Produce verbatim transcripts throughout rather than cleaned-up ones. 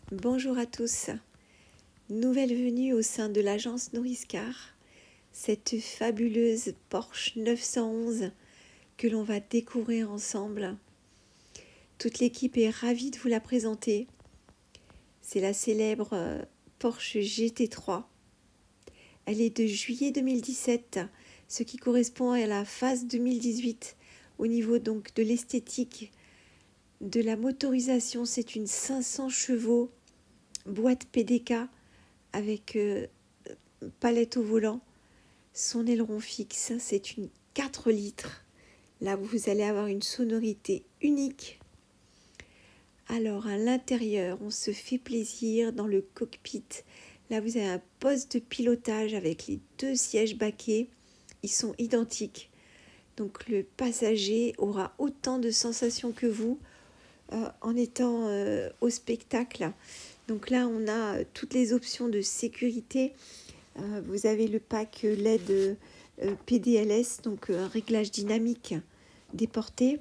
Bonjour à tous, nouvelle venue au sein de l'agence Nourriscar, cette fabuleuse Porsche neuf cent onze que l'on va découvrir ensemble. Toute l'équipe est ravie de vous la présenter. C'est la célèbre Porsche G T trois. Elle est de juillet deux mille dix-sept, ce qui correspond à la phase deux mille dix-huit au niveau donc de l'esthétique. De la motorisation, c'est une cinq cents chevaux, boîte P D K avec euh, palette au volant. Son aileron fixe, c'est une quatre litres. Là, vous allez avoir une sonorité unique. Alors, à l'intérieur, on se fait plaisir dans le cockpit. Là, vous avez un poste de pilotage avec les deux sièges baquets. Ils sont identiques. Donc, le passager aura autant de sensations que vous euh, en étant euh, au spectacle. Donc là, on a toutes les options de sécurité. Euh, vous avez le pack L E D euh, P D L S, donc un réglage dynamique des portées.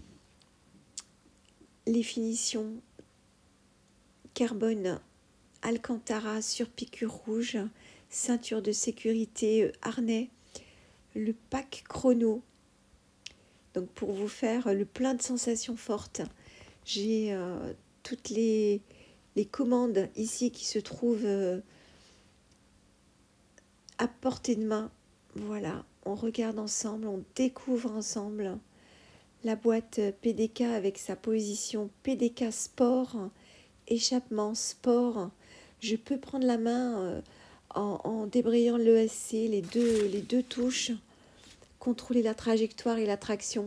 Les finitions carbone Alcantara sur piqûre rouge, ceinture de sécurité, harnais, le pack chrono. Donc pour vous faire le plein de sensations fortes, j'ai euh, toutes les, les commandes ici qui se trouvent euh, à portée de main. Voilà, on regarde ensemble, on découvre ensemble la boîte P D K avec sa position P D K Sport, échappement Sport. Je peux prendre la main euh, en, en débrayant l'E S C, les deux, les deux touches, contrôler la trajectoire et la traction.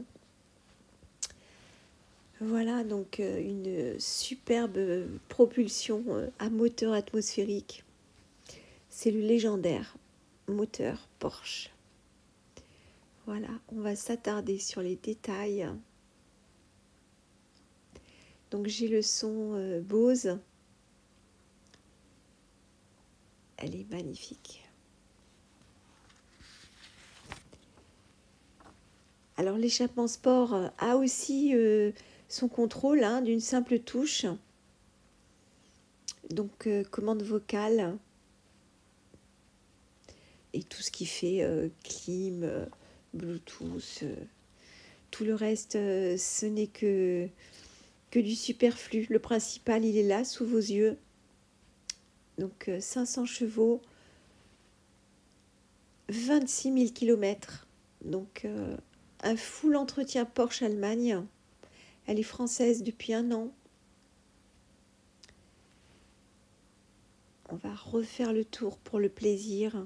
Voilà, donc euh, une superbe propulsion euh, à moteur atmosphérique. C'est le légendaire moteur Porsche. Voilà, on va s'attarder sur les détails. Donc j'ai le son euh, Bose. Elle est magnifique. Alors l'échappement sport a aussi euh, son contrôle hein, d'une simple touche. Donc euh, commande vocale. Et tout ce qui fait euh, clim, euh, Bluetooth, euh, tout le reste, euh, ce n'est que, que du superflu. Le principal, il est là, sous vos yeux. Donc euh, cinq cents chevaux, vingt-six mille kilomètres. Donc euh, un full entretien Porsche Allemagne. Elle est française depuis un an. On va refaire le tour pour le plaisir.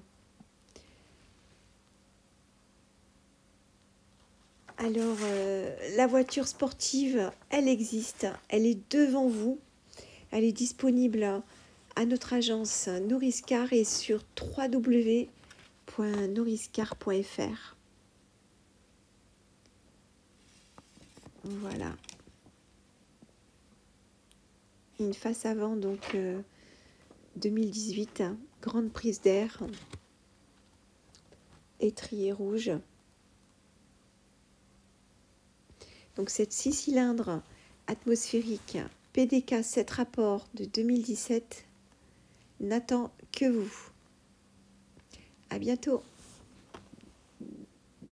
Alors, euh, la voiture sportive, elle existe, elle est devant vous, elle est disponible à notre agence Nourriscar et sur w w w point nourriscar point f r. Voilà. Une face avant, donc euh, deux mille dix-huit, grande prise d'air, étrier rouge. Donc cette six cylindres atmosphérique P D K sept rapports de deux mille dix-sept n'attend que vous. À bientôt.